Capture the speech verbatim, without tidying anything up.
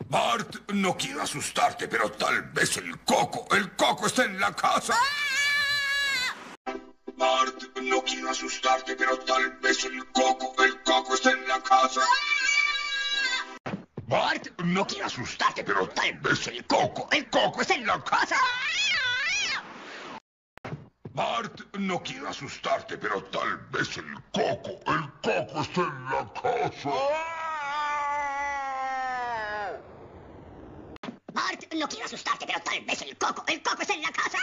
Bart, no quiero asustarte, pero tal vez el coco, el coco está en la casa. Bart, no quiero asustarte, pero tal vez el coco, el coco está en la casa. Bart, no quiero asustarte, pero tal vez el coco, el coco está en la casa. Bart, no quiero asustarte, pero tal vez el coco, el coco está en la casa. Bart, no quiero asustarte, pero tal vez el coco, el coco está en la casa.